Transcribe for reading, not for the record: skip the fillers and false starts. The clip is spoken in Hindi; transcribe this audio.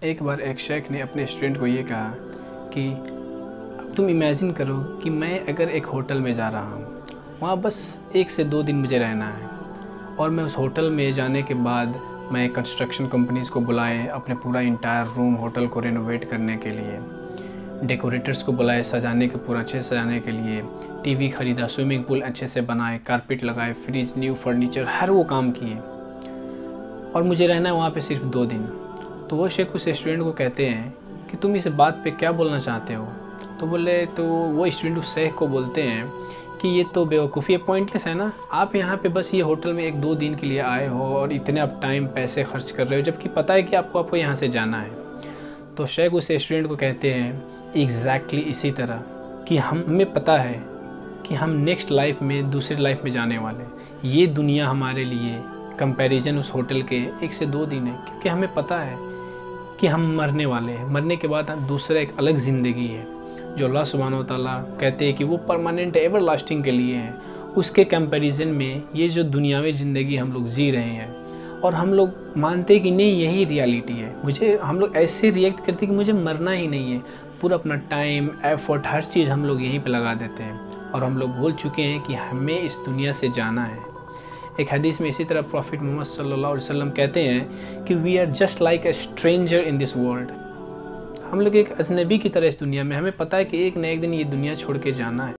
एक बार एक शेख ने अपने स्टूडेंट को ये कहा कि अब तुम इमेजिन करो कि मैं अगर एक होटल में जा रहा हूँ, वहाँ बस 1 से 2 दिन मुझे रहना है, और मैं उस होटल में जाने के बाद मैं कंस्ट्रक्शन कंपनीज़ को बुलाए अपने पूरा इंटायर रूम होटल को रेनोवेट करने के लिए, डेकोरेटर्स को बुलाए सजाने के पूरा अच्छे से सजाने के लिए, टीवी ख़रीदा, स्विमिंग पूल अच्छे से बनाए, कारपेट लगाए, फ्रिज, न्यू फर्नीचर, हर वो काम किए, और मुझे रहना है वहाँ पे सिर्फ 2 दिन। तो वो शेख उस स्टूडेंट को कहते हैं कि तुम इस बात पे क्या बोलना चाहते हो? तो वो स्टूडेंट उस शेख को बोलते हैं कि ये तो बेवकूफ़ी है, पॉइंटलेस है ना, आप यहाँ पे बस ये होटल में 1-2 दिन के लिए आए हो और इतने आप टाइम पैसे खर्च कर रहे हो, जबकि पता है कि आपको यहाँ से जाना है। तो शेख उस स्टूडेंट को कहते हैं एग्जैक्टली इसी तरह कि हमें पता है कि हम नेक्स्ट लाइफ में दूसरी लाइफ में जाने वाले, ये दुनिया हमारे लिए कंपैरिजन उस होटल के 1 से 2 दिन है, क्योंकि हमें पता है कि हम मरने वाले हैं, मरने के बाद दूसरा एक अलग ज़िंदगी है जो अल्लाह सुब्हानहू व तआला कहते हैं कि वो परमानेंट एवर लास्टिंग के लिए है। उसके कंपैरिजन में ये जो दुनियावी ज़िंदगी हम लोग जी रहे हैं और हम लोग मानते हैं कि नहीं यही रियलिटी है, हम लोग ऐसे रिएक्ट करते हैं कि मुझे मरना ही नहीं है, पूरा अपना टाइम एफर्ट हर चीज़ हम लोग यहीं पे लगा देते हैं, और हम लोग भूल चुके हैं कि हमें इस दुनिया से जाना है। एक हदीस में इसी तरह प्रॉफिट मोहम्मद सल्लल्लाहु अलैहि वसल्लम कहते हैं कि we are just like a stranger in this world, हम लोग एक अजनबी की तरह इस दुनिया में, हमें पता है कि एक न एक दिन ये दुनिया छोड़ के जाना है।